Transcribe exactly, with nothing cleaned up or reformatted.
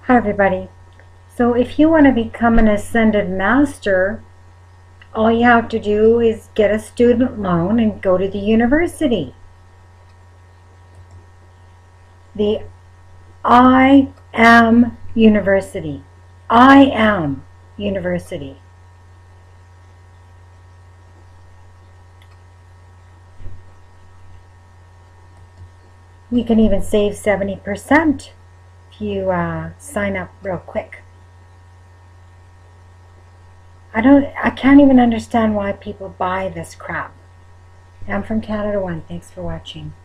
Hi everybody. So if you want to become an Ascended Master, all you have to do is get a student loan and go to the university. The I Am University. I Am University. You can even save seventy percent if you uh, sign up real quick. I don't, I can't even understand why people buy this crap. I'm from Canada One. Thanks for watching.